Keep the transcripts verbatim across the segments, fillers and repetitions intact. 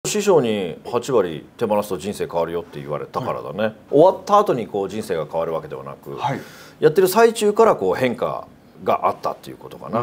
師匠にはち割手放すと人生変わるよって言われたからだね、はい、終わった後にこう人生が変わるわけではなく、はい、やってる最中からこう変化があったっていうことかな、うん。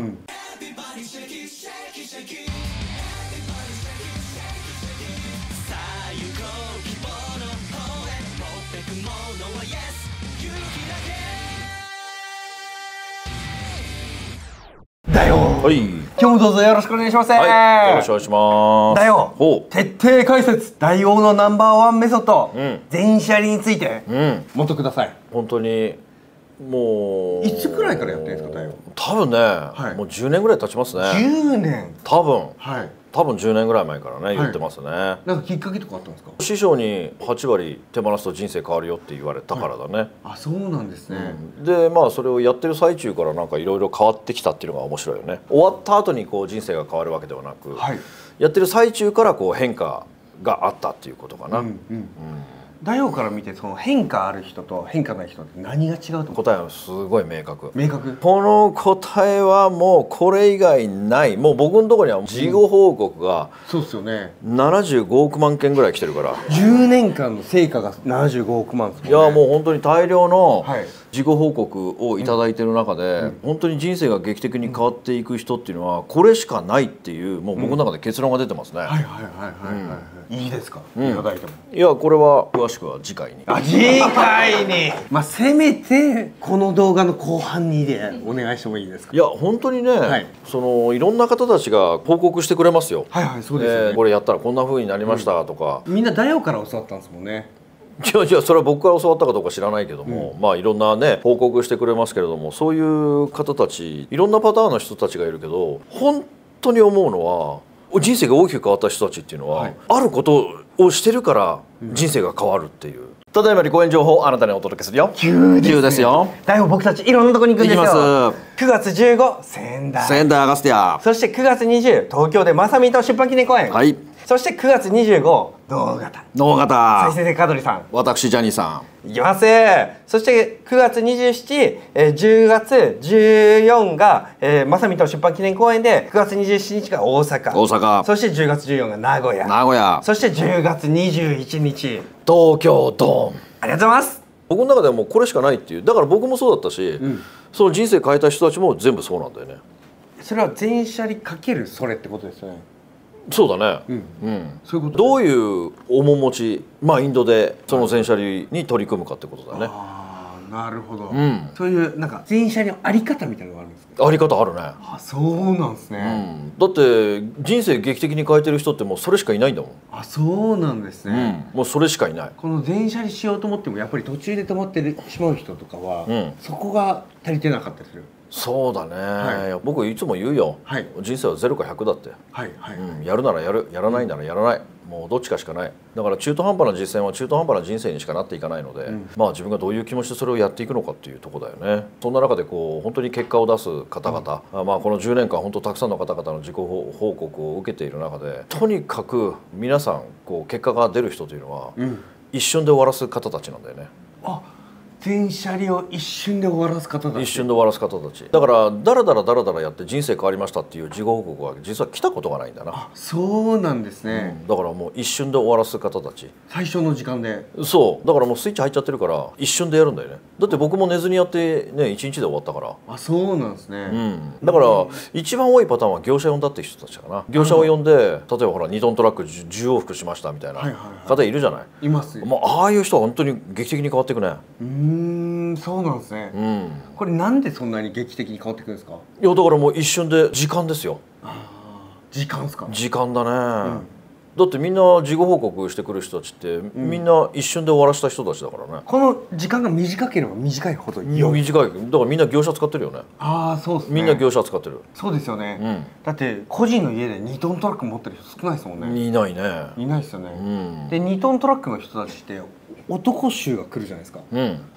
だよ、はい、今日もどうぞよろしくお願いします。 はい、よろしくお願いします。 だよ、徹底解説大王のナンバーワンメソッド、うん、全車輪について、うん、もっとください。 本当にもういつくらいからやってるんですか、だよ。 多分ね、はい、もうじゅうねんぐらい経ちますね。 じゅうねん多分、 はい、 多分じゅうねんぐらい前からね、言ってますね。 なんかきっかけとかあったんですか？ 師匠にはち割手放すと人生変わるよって言われたからだね、はい、 あ、そうなんですね、 うん、でまあそれをやってる最中からなんかいろいろ変わってきたっていうのが面白いよね。終わった後にこう人生が変わるわけではなく、はい、やってる最中からこう変化があったっていうことかな。 大王から見てその変化ある人と変化ない人って何が違うと思う？ 答えはすごい明確。 明確。 この答えはもうこれ以外ない。もう僕のところには事後報告がそうですよね。 ななじゅうごおくまんけんぐらい来てるから。 じゅうねんかんの成果がななじゅうごおくまんですもんね。 いやもう本当に大量の事後報告をいただいてる中で、うん、本当に人生が劇的に変わっていく人っていうのはこれしかないっていうもう僕の中で結論が出てますね。はいはいはいはいはい。 いいですか？いただいても。 いやこれは詳しくは次回に。 あ、次回に。まあせめてこの動画の後半にでお願いしてもいいですか？ いや本当にね、はい、そのいろんな方たちが報告してくれますよ。 はいはい、そうですよね。 えー、これやったらこんな風になりましたとか。 うん、みんな大王から教わったんですもんね。 いやいやそれは僕から教わったかどうか知らないけども、うん、まあいろんなね報告してくれますけれども、そういう方たちいろんなパターンの人たちがいるけど、本当に思うのは人生が大きく変わった人たちっていうのは、はい、あることをしてるから人生が変わるっていう。うん、ただいまに公演情報をあなたにお届けするよ。 急です、ね、 ですよ。 大王僕たちいろんなとこに行くんですよ。 行きます。 くがつじゅうご仙台。 仙台アガスティア。 そしてくがつにじゅう東京でまさみと出版記念公演。はい。そしてくがつにじゅうご能形。 能形。 再生香取さん。 私ジャニーさん。いきます。そしてくがつにじゅうしち、えー、じゅうがつじゅうよっかが、えー、まさみと出版記念公演で、くがつにじゅうしちにちが大阪。 大阪。 そしてじゅうがつじゅうよっかが名古屋。 名古屋。 そしてじゅうがつにじゅういちにち東京ドーム。 ありがとうございます。 僕の中ではもうこれしかないっていう。だから僕もそうだったし、うん、その人生変えた人たちも全部そうなんだよね。 それは全車輪かけるそれってことですよね。 そうだね。うん。うん、そういうこと。どういう面持ち、マインドでその全車輪に取り組むかってことだね。 ああ、なるほど。うん、そういうなんか全車輪のあり方みたいなのがあるんですか？あり方あるね。 あ、そうなんですね。 うん、だって人生劇的に変えてる人ってもうそれしかいないんだもん。 あ、そうなんですね。 うん、もうそれしかいない。 この全車輪しようと思ってもやっぱり途中で止まってしまう人とかは、うん、そこが足りてなかったりする。 そうだね、はい、僕いつも言うよ、はい、人生はゼロかひゃくだって、やるならやる、やらないならやらない、もうどっちかしかない。だから中途半端な実践は中途半端な人生にしかなっていかないので、うん、まあ自分がどういう気持ちでそれをやっていくのかっていうところだよね。そんな中でこう本当に結果を出す方々、うん、まあこのじゅうねんかん本当たくさんの方々の自己報告を受けている中で、とにかく皆さんこう結果が出る人というのは、うん、一瞬で終わらす方たちなんだよね。 あ、全車輪を一瞬で終わらす方たち。 一瞬で終わらす方たちだから、だらだらだらだらやって人生変わりましたっていう事後報告は実は来たことがないんだな。 あ、そうなんですね、 うん、だからもう一瞬で終わらす方たち。 最初の時間で。 そうだからもうスイッチ入っちゃってるから一瞬でやるんだよね。だって僕も寝ずにやってねいちにちで終わったから。 あ、そうなんですね、 うん、だから一番多いパターンは業者呼んだって人たちかな。業者を呼んで例えばほらにトントラックじゅうおうふくしましたみたいな方いるじゃない。 います。 もうああいう人は本当に劇的に変わっていくね。 うーん、そうなんですね、うん、これなんでそんなに劇的に変わっていくんですか？ いやだからもう一瞬で時間ですよ。 ああ、時間ですか？ 時間だね、うん、だってみんな事後報告してくる人たちって、うん、みんな一瞬で終わらせた人たちだからね。 この時間が短ければ短いほどいいよ。 短い。だからみんな業者使ってるよね。 ああ、そうですね。 みんな業者使ってる。 そうですよね、うん、だって個人の家でにトントラック持ってる人少ないですもんね。 いないね。 いないですよね、うん、でにトントラックの人たちって男衆が来るじゃないですか、うん、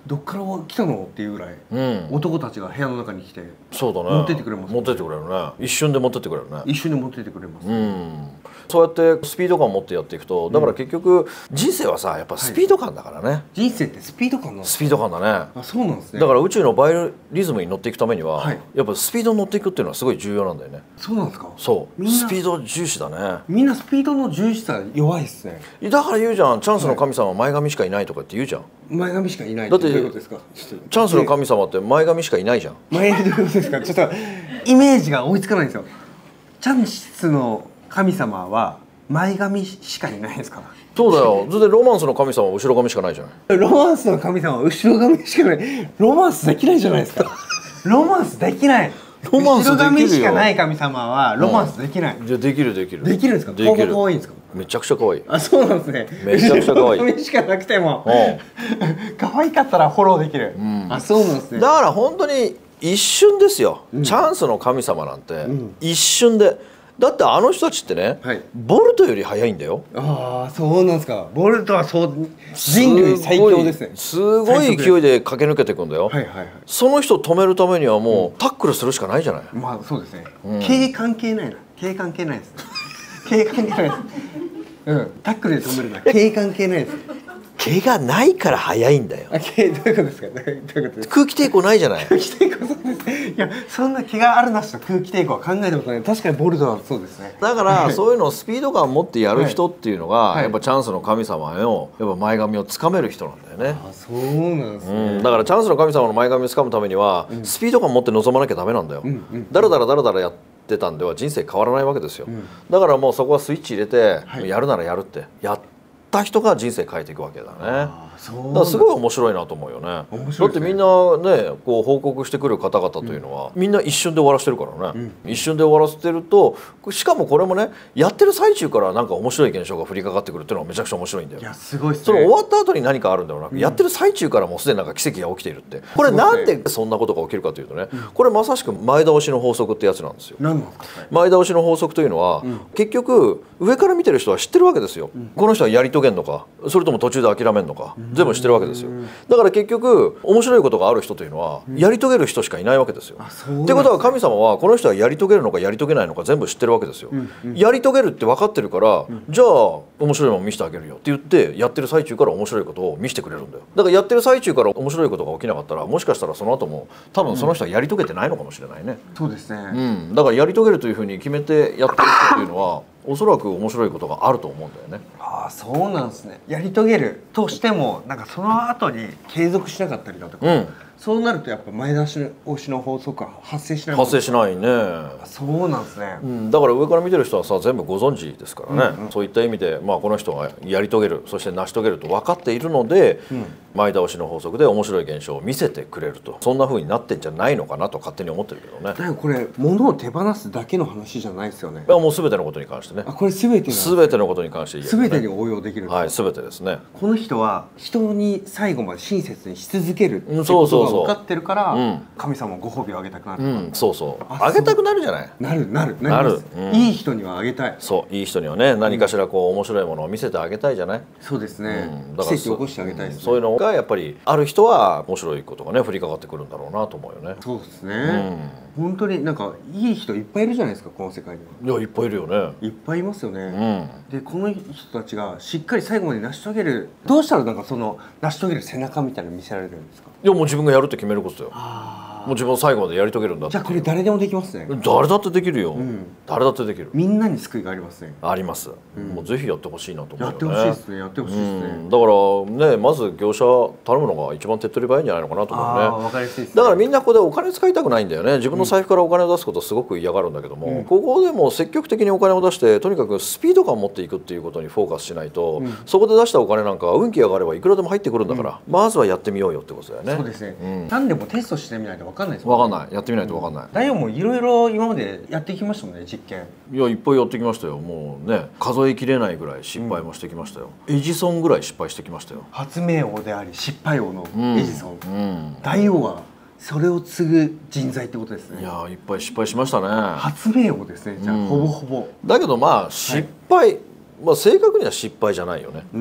どっから来たのっていうぐらい、うん、男たちが部屋の中に来て、 そうだね、 持ってってくれます、ね、 持ってってくれるね。一瞬で持ってってくれるね。 一瞬で持ってってくれます、ね、 うん、そうやってスピード感を持ってやっていくと、だから結局人生はさやっぱスピード感だからね、はい、 人生ってスピード感なの？ スピード感だね。 あ、そうなんですね。 だから宇宙のバイリズムに乗っていくためには、はい、やっぱスピードに乗っていくっていうのはすごい重要なんだよね。 そうなんですか？ そう、スピード重視だね。 みんなスピードの重視さ弱いっすね。 だから言うじゃん、チャンスの神様は前髪しかいないとかって言うじゃん。 前髪しかいないだってどういうことですか？ チャンスの神様って前髪しかいないじゃん。 前どういうことですか？ちょっとイメージが追いつかないんですよ。チャンスの神様は前髪しかいないですから。 そうだよ。それでロマンスの神様は後ろ髪しかないじゃない。 ロマンスの神様は後ろ髪しかない。ロマンスできないじゃないですか。ロマンスできない。 ロマンスできるよ。後ろ髪しかない神様はロマンスできない。 じゃ、うん、できるできる。 できるんですか？ できる。 可愛いんですか？ めちゃくちゃ可愛い。 あ、そうなんですね。 めちゃくちゃ可愛い。 髪しかなくても可愛かったらフォローできる。うん、あ、そうなんですね。 だから本当に一瞬ですよ。うん、チャンスの神様なんて一瞬で。だってあの人たちってね、はい、ボルトより速いんだよ。 ああ、そうなんですか。ボルトはそう人類最強ですね。 すごい勢いで駆け抜けていくんだよ。 はいはいはい。 その人を止めるためにはもう、うん、タックルするしかないじゃない。 まあそうですね。うん、経関係ないな。経関係ないです。経関係ないです。うん。タックルで止めるな。経関係ないです。 毛がないから速いんだよ。 あ、毛どういうことですか？どういうことですか？ 空気抵抗ないじゃない。 空気抵抗そうですね。いや、そんな毛があるなしと空気抵抗は考えたことない。確かにボルトはそうですね。 だからそういうのをスピード感を持ってやる人っていうのが、はい、やっぱチャンスの神様のやっぱ前髪をつかめる人なんだよね。 あ、そうなんですね。 うん、だからチャンスの神様の前髪をつかむためには、うん、スピード感を持って臨まなきゃダメなんだよ。だらだらだらだらやってたんでは人生変わらないわけですよ。うん、だからもうそこはスイッチ入れて、はい、やるならやるってやった人が人生変えていくわけだね。だからすごい面白いなと思うよね。だってみんなねこう報告してくる方々というのは、うん、みんな一瞬で終わらせてるからね、うん、一瞬で終わらせてると、しかもこれもねやってる最中からなんか面白い現象が降りかかってくるっていうのはめちゃくちゃ面白いんだよ。 いや、すごいっすね。 その終わった後に何かあるんだろうな、うん、やってる最中からもうすでになんか奇跡が起きているって、これなんでそんなことが起きるかというとね、うん、これまさしく前倒しの法則ってやつなんですよ。 何なんですか？はい、 前倒しの法則というのは、うん、結局上から見てる人は知ってるわけですよ、うん、この人はやり遂げんのかそれとも途中で諦めんのか、うん、全部知ってるわけですよ。だから結局面白いことがある人というのはやり遂げる人しかいないわけですよ。ってことは神様はこの人はやり遂げるのかやり遂げないのか全部知ってるわけですよ。うんうん、やり遂げるって分かってるから、うん、じゃあ面白いもの見せてあげるよって言ってやってる最中から面白いことを見せてくれるんだよ。だからやってる最中から面白いことが起きなかったらもしかしたらその後も多分その人はやり遂げてないのかもしれないね。 うん、そうですね、 うん、だからやり遂げるというふうに決めてやってる人っていうのはおそらく面白いことがあると思うんだよね。 ああ、そうなんですね。やり遂げるとしてもなんかその後に継続しなかったりだとか、うん、そうなるとやっぱ前出しの法則は発生しない。 発生しないね。 そうなんですね、 うん、だから上から見てる人はさ全部ご存知ですからね、うんうん、そういった意味で、まあ、この人がやり遂げるそして成し遂げると分かっているので、うん、前倒しの法則で面白い現象を見せてくれると、そんな風になってんじゃないのかなと勝手に思ってるけどね。だからこれ物を手放すだけの話じゃないですよね。 いやもう全てのことに関してね。 あ、これ全て全てのことに関して言える、 ね、全てに応用できるんですか？ はい、全てですね。 この人は人に最後まで親切にし続けるってことが分かってるから、うん、神様ご褒美をあげたくなる、うん、そうそうあげたくなるじゃない。なるなるなる、うん、いい人にはあげたい。そういい人にはね何かしらこう面白いものを見せてあげたいじゃない。 そうですね、うん、だから奇跡を起こしてあげたいですね、 そういうのがやっぱりある人は面白いことがね降りかかってくるんだろうなと思うよね。 そうですね、うん、本当になんかいい人いっぱいいるじゃないですかこの世界には。 いやいっぱいいるよね。 いっぱいいますよね、うん、でこの人たちがしっかり最後まで成し遂げる、どうしたらなんかその成し遂げる背中みたいなの見せられるんですか？いやもう自分がやるって決めることだよ。もう自分最後までやり遂げるんだって。じゃあこれ誰でもできますね。誰だってできるよ、うん、誰だってできる。みんなに救いがありますね。あります、うん、もうぜひやってほしいなと思うよね。やってほしいですね。やってほしいですね、うん、だからねまず業者頼むのが一番手っ取り早いんじゃないのかなと思うね。あ、分かりやすいですね。だからみんなここでお金使いたくないんだよね。自分の財布からお金を出すことすごく嫌がるんだけども、うん、ここでも積極的にお金を出してとにかくスピード感を持っていくっていうことにフォーカスしないと、うん、そこで出したお金なんかは運気上がればいくらでも入ってくるんだから、うん、まずはやってみようよってことだよね。そうですね、うん、何でもテストしてみないと分かんないですもんね。分かんない、やってみないと分かんない。ダイオンもいろいろ今までやってきましたもんね、実験。いやいっぱいやってきましたよ。もうね数えきれないぐらい失敗もしてきましたよ、うん、エジソンぐらい失敗してきましたよ。発明王であり失敗王のエジソン、うんうん、ダイオンはそれを継ぐ人材ってことですね。いやいっぱい失敗しましたね。発明王ですね。じゃあ、うん、ほぼほぼだけどまあ失敗、はい、まあ正確には失敗じゃないよね、うん、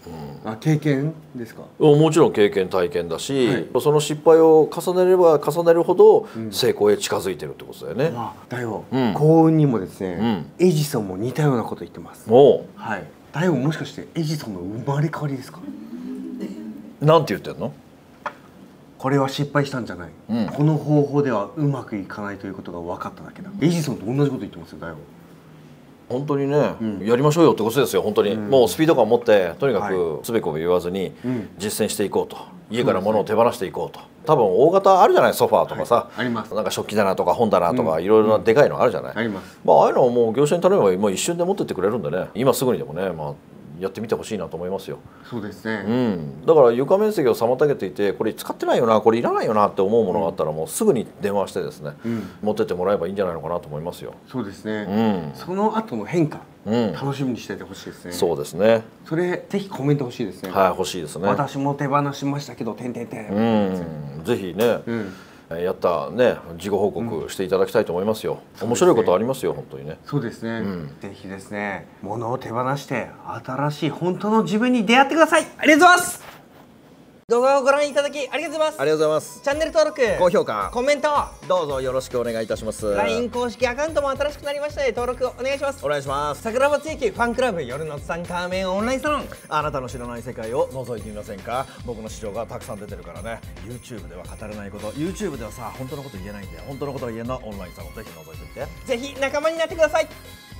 うん、あ、経験ですか？ もちろん経験体験だし、はい、その失敗を重ねれば重ねるほど成功へ近づいてるってことだよね。うん、 あ、だよ、うん、幸運にもですね、うん、エジソンも似たようなこと言ってます。お、はい、だよ、もしかしてエジソンの生まれ変わりですか？ なんて言ってんの？ これは失敗したんじゃない、うん、この方法ではうまくいかないということが分かっただけだ。エジソンと同じこと言ってますよ、だよ。 本当にね、うん、やりましょうよってことですよ。本当に、うん、もうスピード感を持ってとにかくつべこべ言わずに実践していこうと、うん、家から物を手放していこうと。多分大型あるじゃない、ソファーとかさ、はい、 あります。 なんか食器棚とか本棚とかいろいろなでかいのあるじゃない、うん、 あります。 まあ、ああいうのをもう業者に頼めばもう一瞬で持ってってくれるんでね、今すぐにでもね、まあやってみてほしいなと思いますよ。 そうですね、 うん、だから床面積を妨げていてこれ使ってないよな、これいらないよなって思うものがあったらもうすぐに電話してですね、うん、持ってってもらえばいいんじゃないのかなと思いますよ。 そうですね、うん、その後の変化、うん、楽しみにしててほしいですね。 そうですね、 それぜひコメント欲しいですね。 はい、欲しいですね。 私も手放しましたけどてんてんてん、 うん、ぜひね、うん、やったね、事後報告していただきたいと思いますよ。うん、面白いことありますよ、本当にね。 そうですね、うん、ぜひですね、物を手放して新しい本当の自分に出会ってください。ありがとうございます。動画をご覧いただきありがとうございます。 ありがとうございます。 チャンネル登録、 高評価、 コメントどうぞよろしくお願いいたします。 ライン 公式アカウントも新しくなりましたので登録お願いします。 お願いします。 桜庭つゆきファンクラブ夜のツタンカーメンオンラインサロン、 あなたの知らない世界を覗いてみませんか？僕の市場がたくさん出てるからね。 YouTube では語れないこと、 YouTube ではさ本当のこと言えないんで、本当のことが言えるのはオンラインサロン、ぜひ覗いてみて。 ぜひ仲間になってください。